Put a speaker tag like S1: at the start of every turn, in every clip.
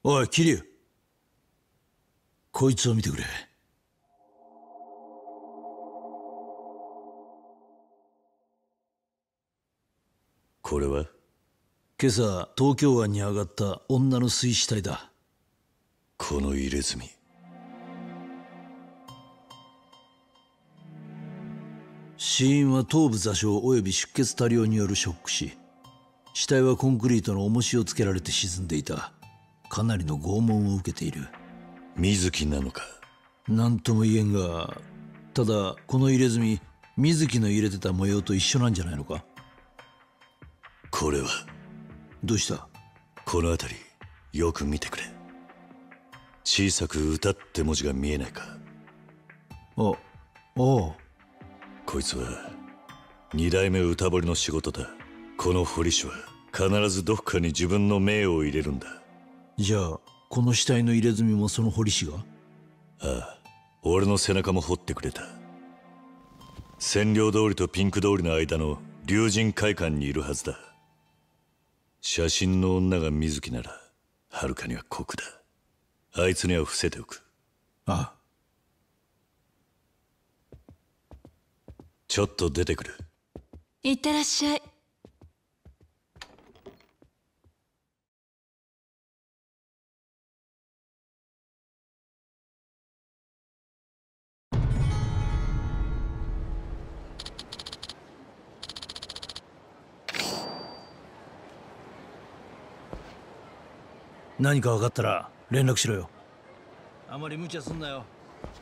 S1: おい桐生、こいつを見てくれ。
S2: これは
S1: 今朝東京湾に上がった女の水死体だ。
S2: この入れ墨。
S1: 死因は頭部挫傷及び出血多量によるショック死。死体はコンクリートの重しをつけられて沈んでいた。かなりの拷問を受けている。
S2: 水木なのか。
S1: 何とも言えんが、ただこの入れ墨、水木の入れてた模様と一緒なんじゃないのか。
S2: これは
S1: どうした？
S2: この辺りよく見てくれ。小さく歌って文字が見えないか。
S1: おおう。
S2: こいつは二代目歌彫りの仕事だ。この彫り師は必ずどこかに自分の命を入れるんだ。
S1: じゃあこの死体の入れ墨もその彫り師が？
S2: ああ、俺の背中も彫ってくれた。占領通りとピンク通りの間の龍神会館にいるはずだ。写真の女が水木ならはるかには酷だ。あいつには伏せておく。
S1: ああ。
S2: ちょっと出てくる。
S3: いってらっしゃい。
S1: 何か分かったら連絡しろよ。あまり無茶すんなよ。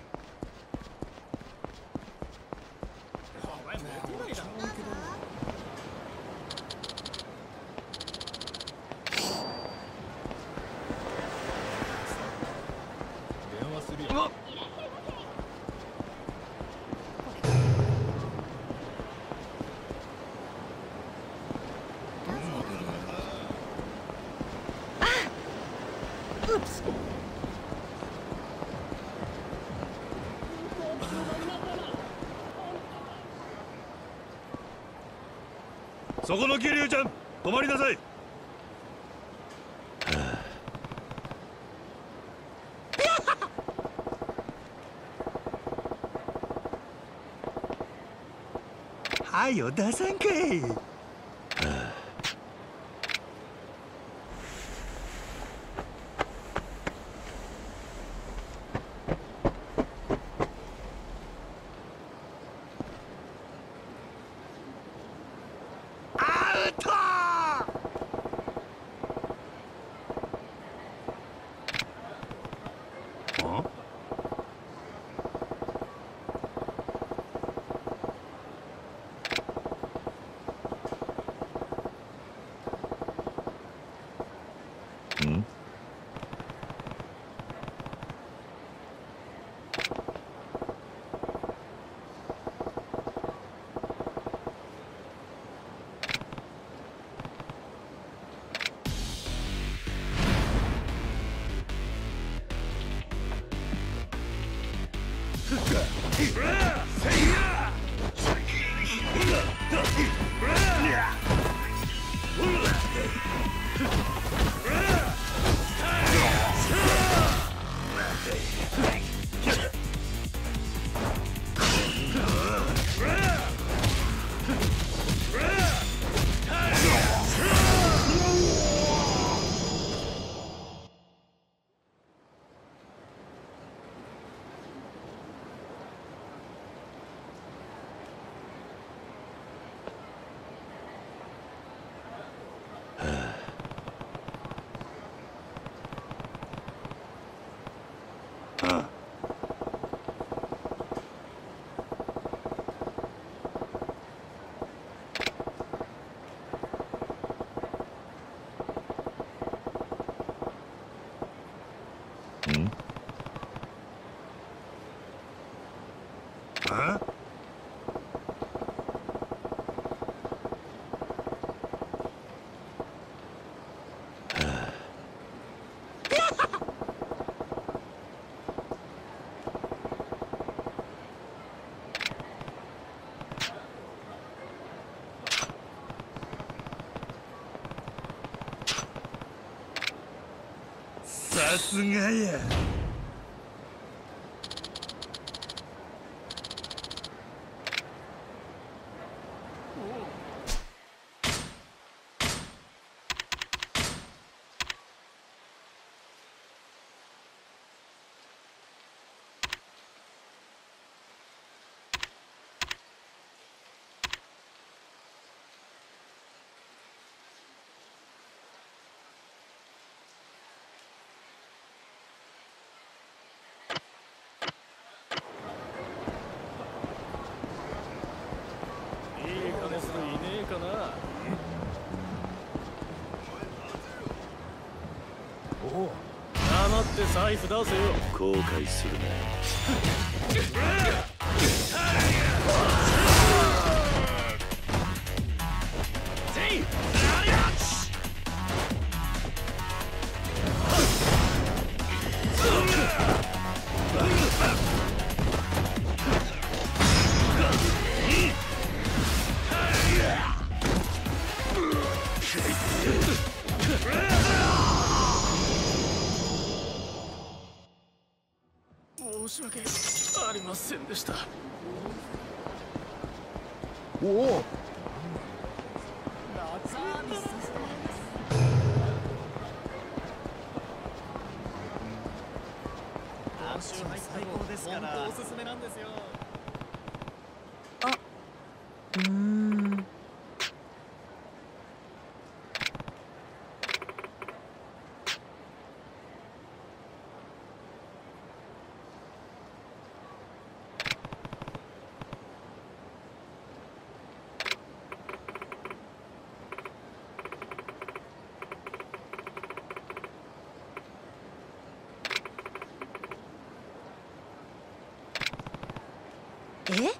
S4: そこの桐生ちゃん、止まりなさい。はよ出さんかい。 すがや。
S5: 黙って財布出せよ。
S2: 後悔するな。
S5: 申し訳ありませんでした。
S6: おお。
S5: 最高ですから。おすすめなんですよ。
S3: え？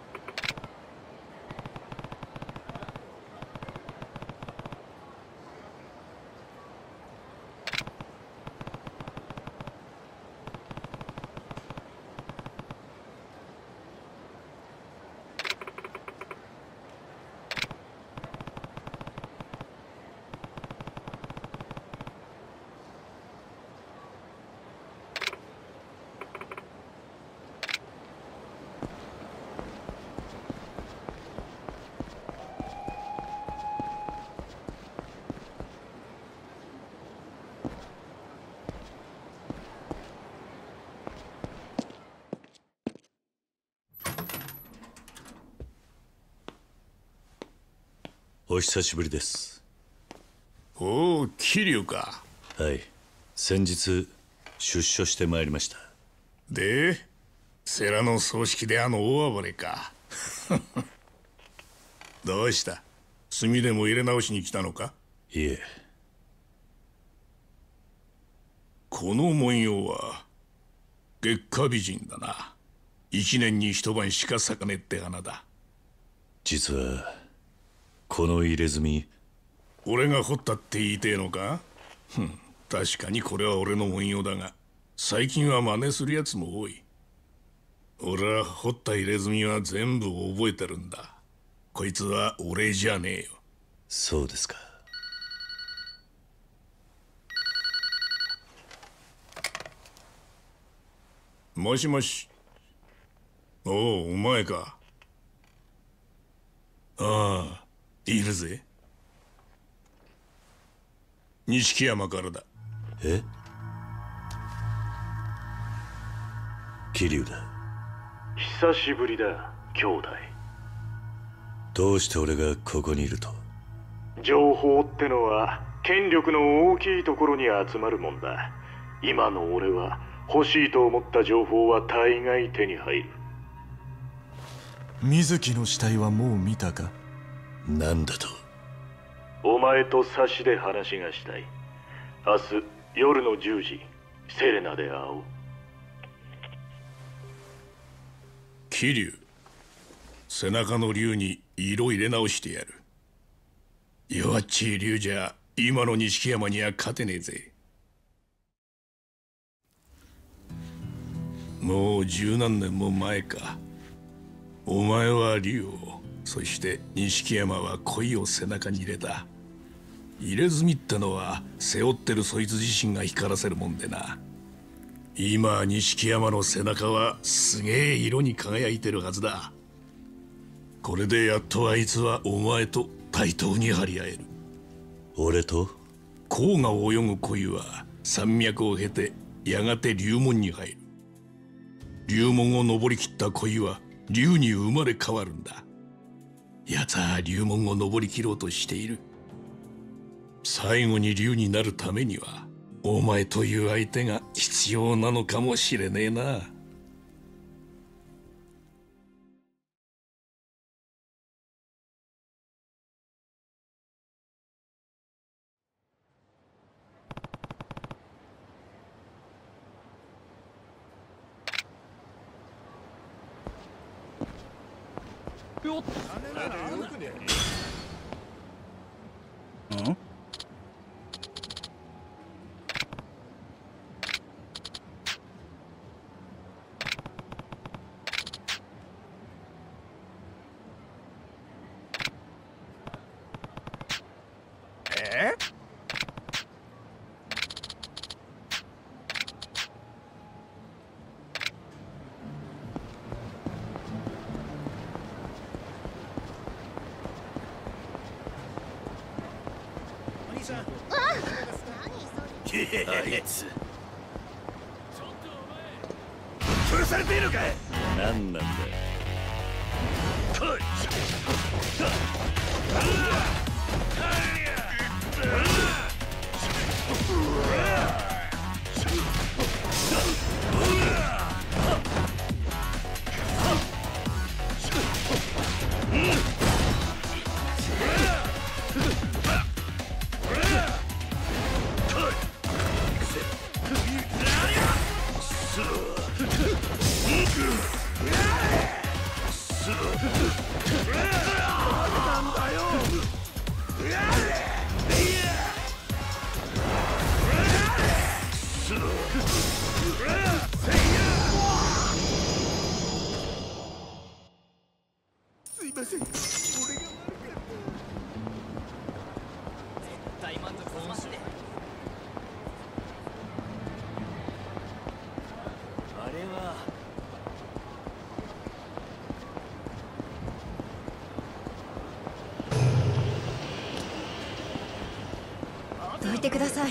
S2: お久しぶりです。
S6: おお、桐生か。
S2: はい、先日出所してまいりました。
S6: で、世良の葬式であの大暴れか。どうした？炭でも入れ直しに来たのか？
S2: いえ。
S6: この文様は月下美人だな。一年に一晩しか咲かねえって花だ。
S2: 実はこの入れ墨、
S6: 俺が彫ったって言いてえのか？確かにこれは俺の文様だが、最近は真似するやつも多い。俺は彫った入れ墨は全部覚えてるんだ。こいつは俺じゃねえよ。
S2: そうですか。
S6: もしもし。おお、お前か。ああ、いるぜ。錦山からだ。
S2: え？桐生だ。
S7: 久しぶりだ、兄弟。
S2: どうして俺がここにいると？
S7: 情報ってのは権力の大きいところに集まるもんだ。今の俺は欲しいと思った情報は大概手に入る。
S8: 水木の死体はもう見たか？
S2: なんだと？
S7: お前と差しで話がしたい。明日夜の10時、セレナで会おう。
S6: 桐生、背中の竜に色入れ直してやる。弱っちい竜じゃ今の錦山には勝てねえぜ。もう十何年も前か。お前は竜を、そして錦山は恋を背中に入れた。 入れ墨ってのは背負ってるそいつ自身が光らせるもんでな。今錦山の背中はすげえ色に輝いてるはずだ。これでやっとあいつはお前と対等に張り合える。
S2: 俺と？
S6: 黄河を泳ぐ鯉は山脈を経てやがて龍門に入る。龍門を登りきった鯉は龍に生まれ変わるんだ。奴は龍門を登りきろうとしている。最後に龍になるためにはお前という相手が必要なのかもしれねえな。
S2: あいつ
S4: 殺されているかい。
S2: 何なんだ。
S3: どいてください。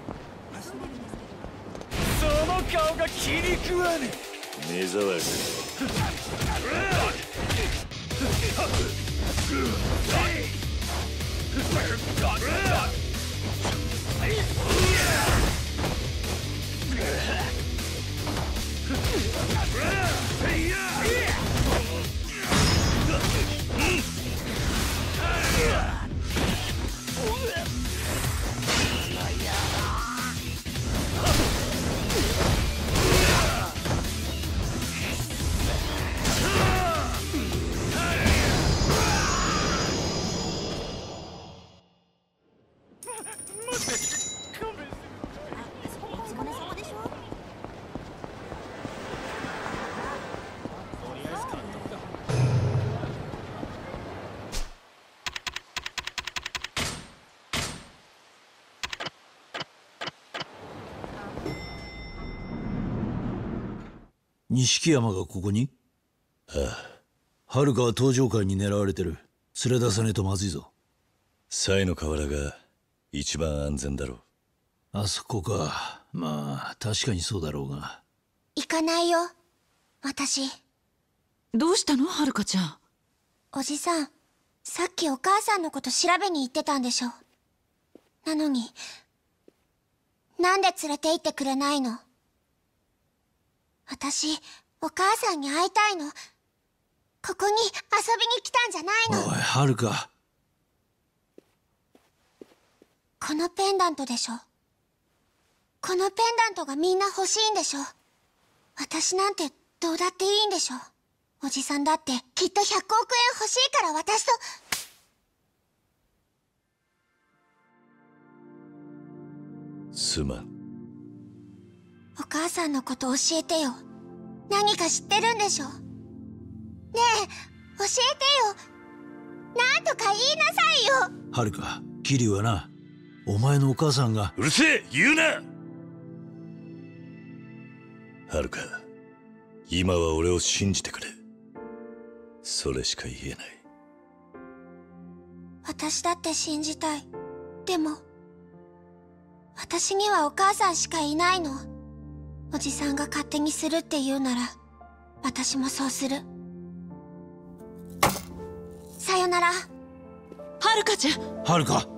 S5: その顔が気に食わねえ。
S2: 目障り。
S1: 錦山がここに？
S2: ああ。
S1: 遥は東上界に狙われてる。連れ出さねえとまずいぞ。
S2: 西の河原が一番安全だろう。
S1: あそこか。まあ確かにそうだろうが。
S9: 行かないよ、私。
S3: どうしたの、遥ちゃん。
S9: おじさん、さっきお母さんのこと調べに行ってたんでしょ。なのに、なんで連れて行ってくれないの？私、お母さんに会いたいの。ここに遊びに来たんじゃないの。
S1: おい、遥。
S9: このペンダントでしょ。このペンダントがみんな欲しいんでしょ。私なんてどうだっていいんでしょ。おじさんだってきっと100億円欲しいから私と。
S2: すまん。
S9: お母さんのこと教えてよ。何か知ってるんでしょ。ねえ、教えてよ。なんとか言いなさいよ。
S1: 遥、桐生はな、 お前のお母さんが。
S2: うるせえ、言うな。はるか、今は俺を信じてくれ。それしか言えない。
S9: 私だって信じたい。でも私にはお母さんしかいないの。おじさんが勝手にするって言うなら私もそうする。さよなら。
S3: はるかちゃん。
S1: はるか。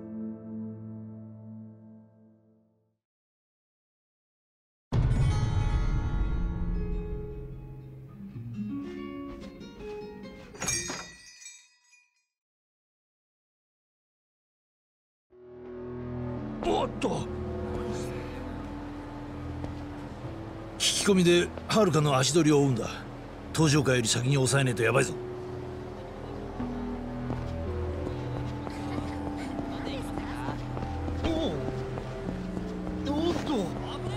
S1: おっと、引き込みではるかの足取りを追うんだ。登場会より先に抑えねえとやばいぞ。おっと、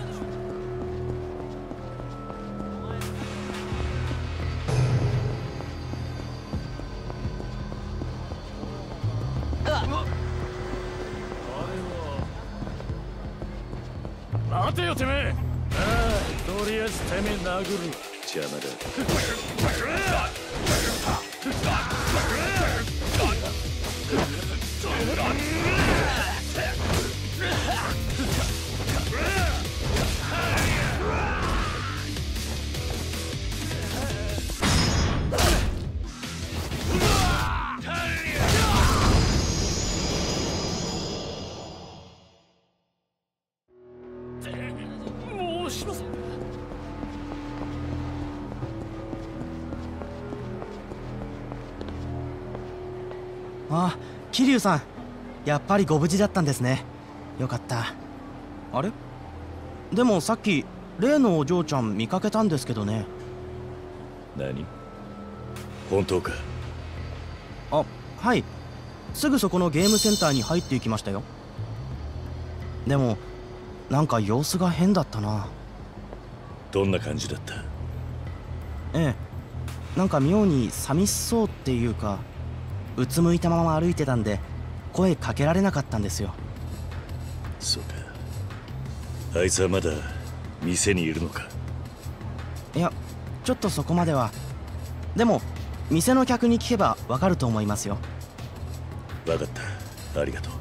S4: 待てよてめえ。ああ、とりあえずてめえ殴る。
S2: 邪魔だ。
S4: もうします。
S5: あ、桐生さん、やっぱりご無事だったんですね。よかった。あれ、でもさっき例のお嬢ちゃん見かけたんですけどね。
S2: 何？本当か？
S5: あ、はい、すぐそこのゲームセンターに入っていきましたよ。でもなんか様子が変だったな。
S2: どんな感じだった？
S5: ええ、なんか妙に寂しそうっていうか、うつむいたまま歩いてたんで声かけられなかったんですよ。
S2: そうか。あいつはまだ店にいるのか？
S5: いや、ちょっとそこまでは。でも店の客に聞けばわかると思いますよ。
S2: わかった、ありがとう。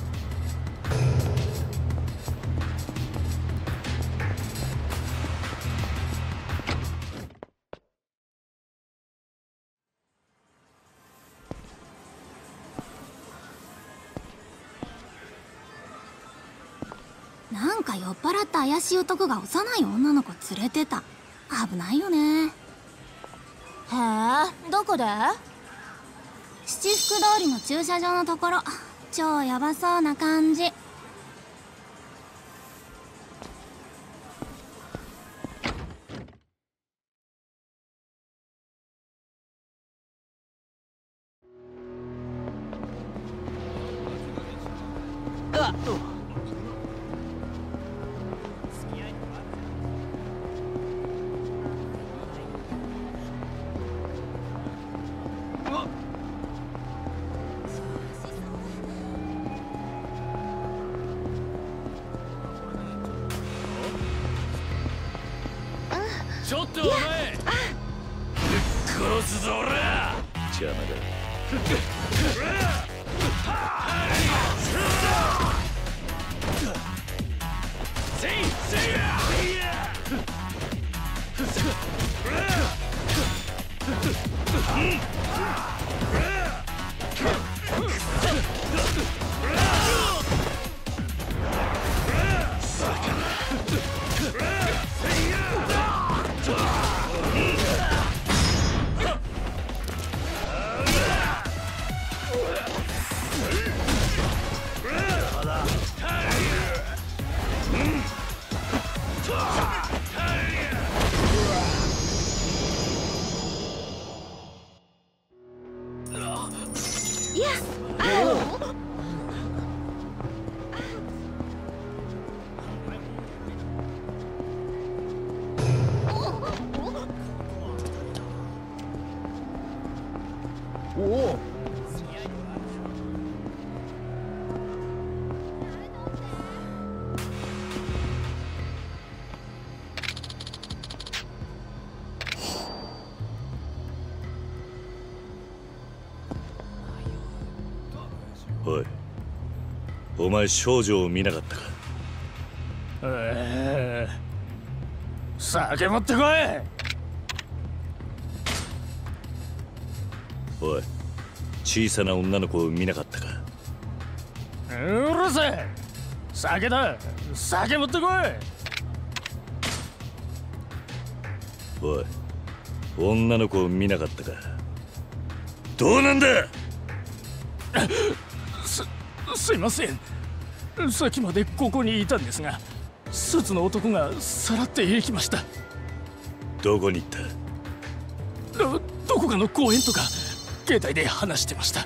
S9: なんか酔っ払った怪しい男が幼い女の子連れてた。危ないよね。へえ、どこで？七福通りの駐車場のところ。超ヤバそうな感じ。
S4: ちょっとお前、殺すぞ俺は。
S2: 邪魔だ。 おい、お前少女を見なかったか？
S4: 酒持ってこい。
S2: おい、小さな女の子を見なかったか？
S4: うるせえ。酒だ。酒持ってこい。
S2: おい、女の子を見なかったか？どうなんだ！
S4: すいません。さっきまでここにいたんですが、スーツの男がさらって行きました。
S2: どこに行った？
S4: どこかの公園とか携帯で話してました。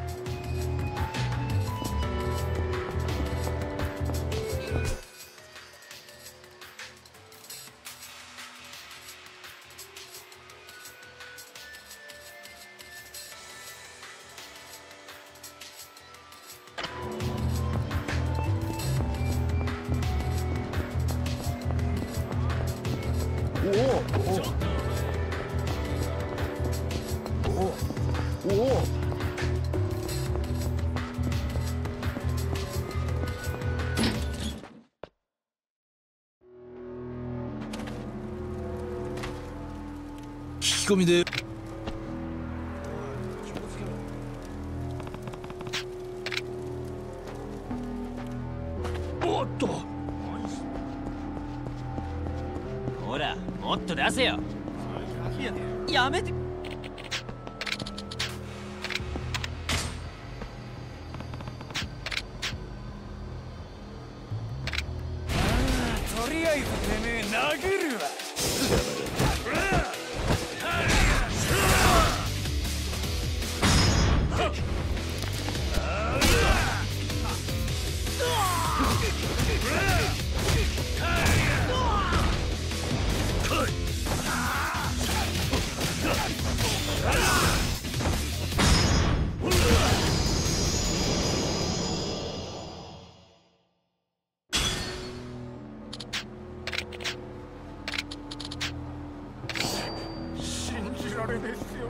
S1: 聞き込みで
S4: おっと、
S10: ほらもっと出せよ。やめて。
S4: とりあえずてめえ殴るわ。信じられねえ強さだ。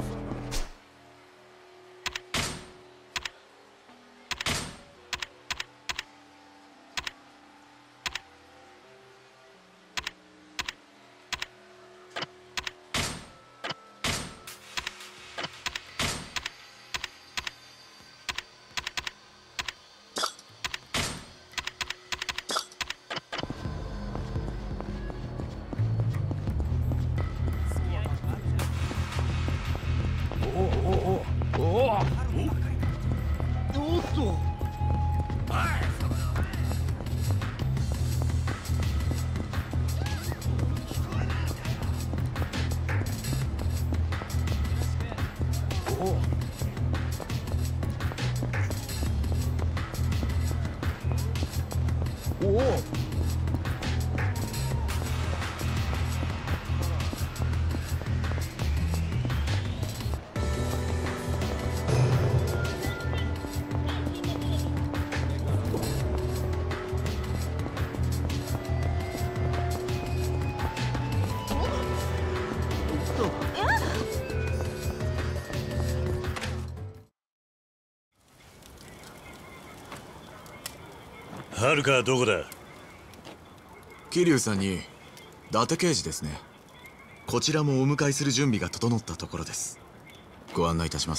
S2: はるかはどこだ？
S8: 桐生さんに伊達刑事ですね。こちらもお迎えする準備が整ったところです。ご案内いたします。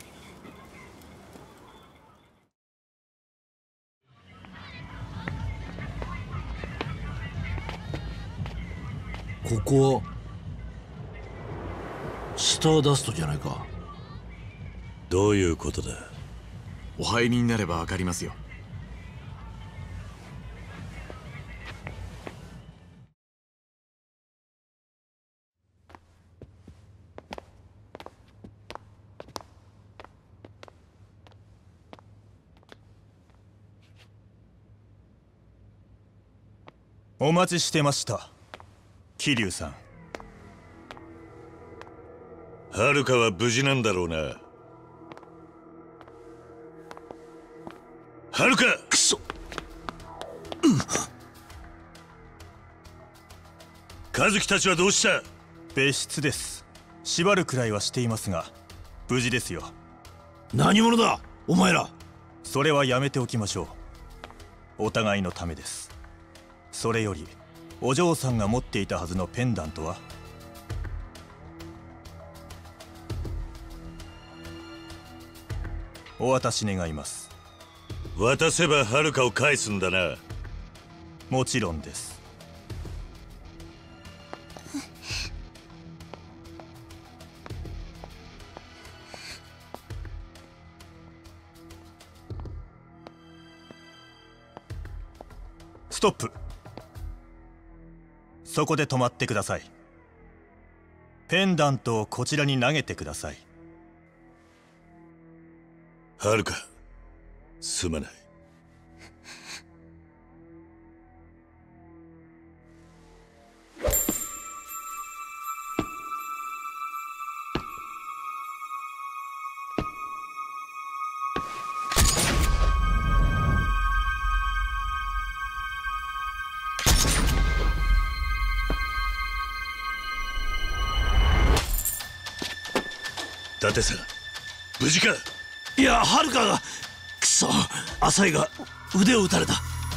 S1: ここはスターダストじゃないか。
S2: どういうことだ？
S8: お入りになればわかりますよ。
S11: お待ちしてました、桐生さん。
S2: はるかは無事なんだろうな。はるか！
S1: くそ！
S2: 和樹たちはどうした？
S11: 別室です。縛るくらいはしていますが無事ですよ。
S1: 何者だお前ら！
S11: それはやめておきましょう。お互いのためです。それよりお嬢さんが持っていたはずのペンダントは？お渡し願います。
S2: 渡せばはるかを返すんだな。
S11: もちろんです。ストップ。そこで止まってください。ペンダントをこちらに投げてください。
S2: はるか、すまない。伊達さん、無事か？
S1: いや、はるかが。くそ、浅井が腕を撃たれた。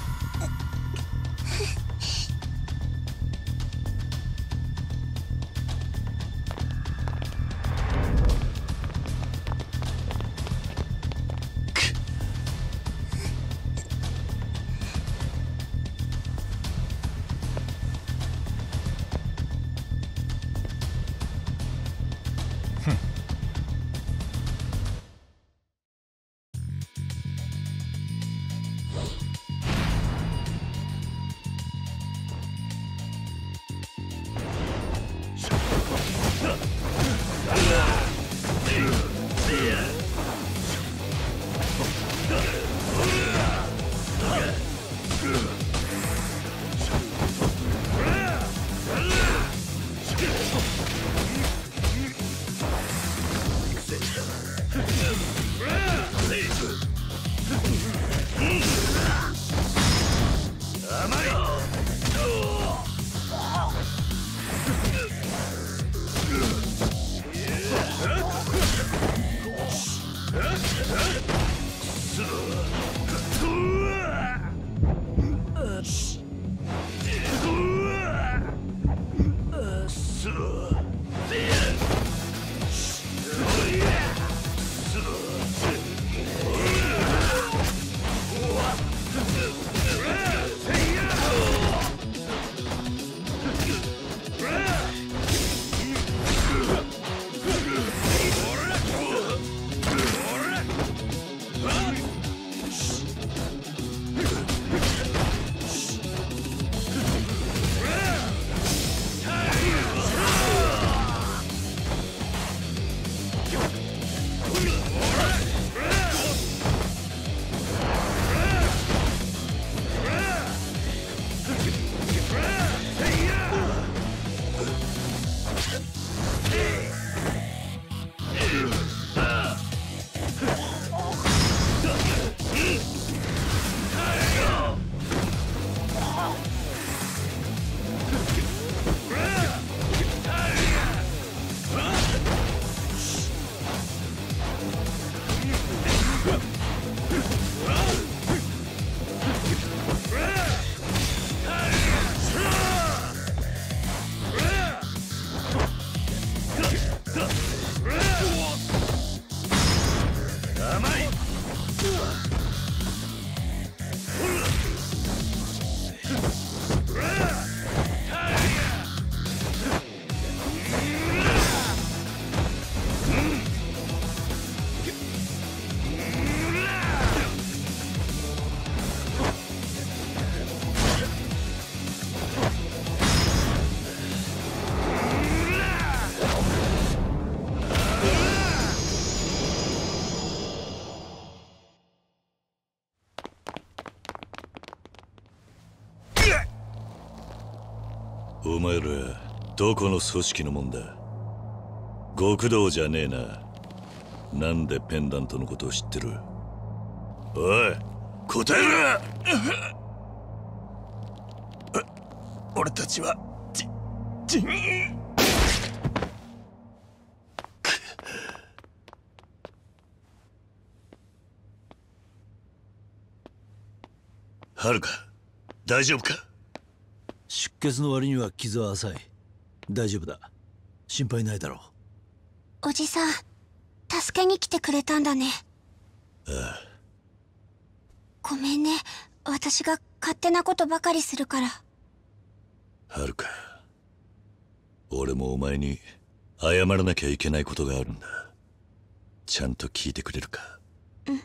S2: お前らどこの組織のもんだ？極道じゃねえな。なんでペンダントのことを知ってる？おい、答えろ！
S11: 俺たちは
S2: はるか、大丈夫か？
S1: 出血の割には傷は浅い。大丈夫だ。心配ないだろ
S9: う。おじさん、助けに来てくれたんだね。
S2: ああ。
S9: ごめんね。私が勝手なことばかりするから。
S2: はるか、俺もお前に謝らなきゃいけないことがあるんだ。ちゃんと聞いてくれるか？
S9: うん。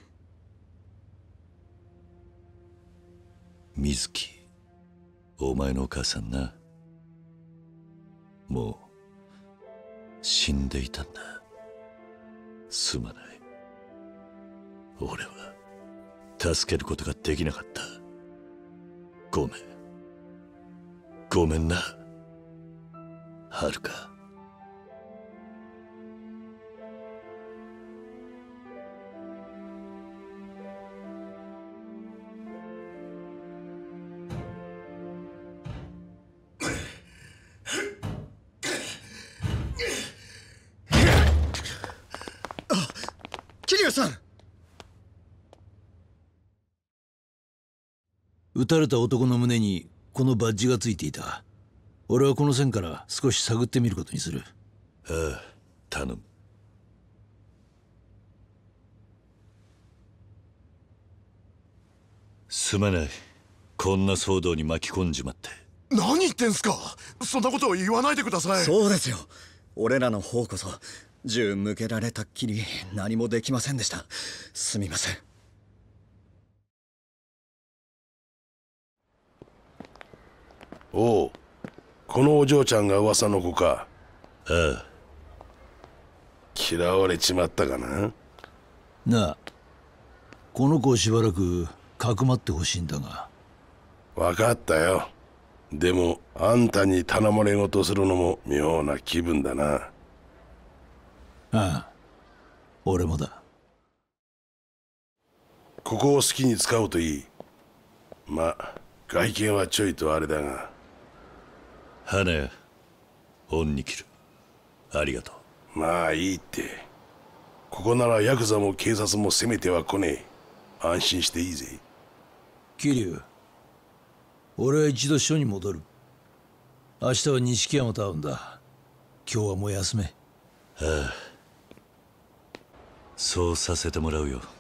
S2: 水木、お前のお母さんな、もう死んでいたんだ。すまない。俺は助けることができなかった。ごめん。ごめんな、はるか。
S8: 桐生さん。
S1: 撃たれた男の胸にこのバッジがついていた。俺はこの線から少し探ってみることにする。
S2: ああ、頼む。すまない。こんな騒動に巻き込んじまって。
S12: 何言ってんすか。そんなことを言わないでください。
S13: そうですよ。俺らの方こそ銃向けられたっきり何もできませんでした。すみません。
S12: おう、このお嬢ちゃんが噂の子か。
S2: ああ。
S12: 嫌われちまったかな。
S1: なあ、この子をしばらくかくまってほしいんだが。
S12: 分かったよ。でもあんたに頼まれ事するのも妙な気分だな。
S1: ああ、俺もだ。
S12: ここを好きに使うといい。まあ外見はちょいとあれだが。
S2: 花屋、恩に切る。ありがと
S12: う。まあいいって。ここならヤクザも警察も攻めては来ねえ。安心していいぜ。
S1: 桐生、俺は一度署に戻る。明日は錦山と会うんだ。今日はもう休め。
S2: ああ、そうさせてもらうよ。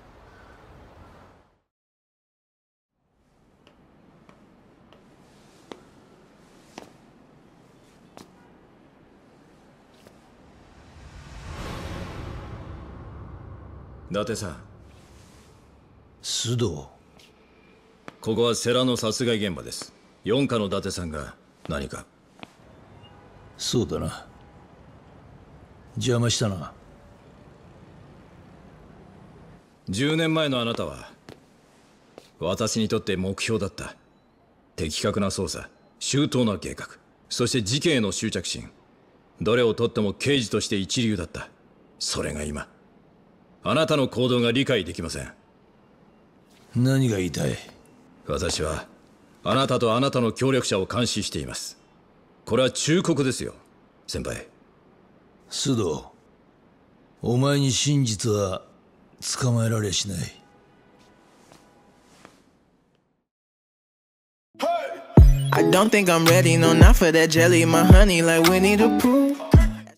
S14: 伊達さん。
S1: 須藤。
S14: ここは世良の殺害現場です。四課の伊達さんが何か。
S1: そうだな。邪魔したな。
S14: 10年前のあなたは私にとって目標だった。的確な捜査、周到な計画、そして事件への執着心。どれをとっても刑事として一流だった。それが今あなたの行動が理解できません。
S1: 何が言いたい？
S14: 私はあなたとあなたの協力者を監視しています。これは忠告ですよ、先輩。
S1: 須藤、お前に真実は捕まえられしない。
S15: I don't think I'm ready, no, not for that jelly. My honey like Winnie the Pooh.